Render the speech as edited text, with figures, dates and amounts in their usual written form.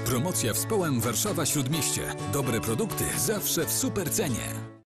Promocja Wspołem Warszawa Śródmieście. Dobre produkty zawsze w super cenie.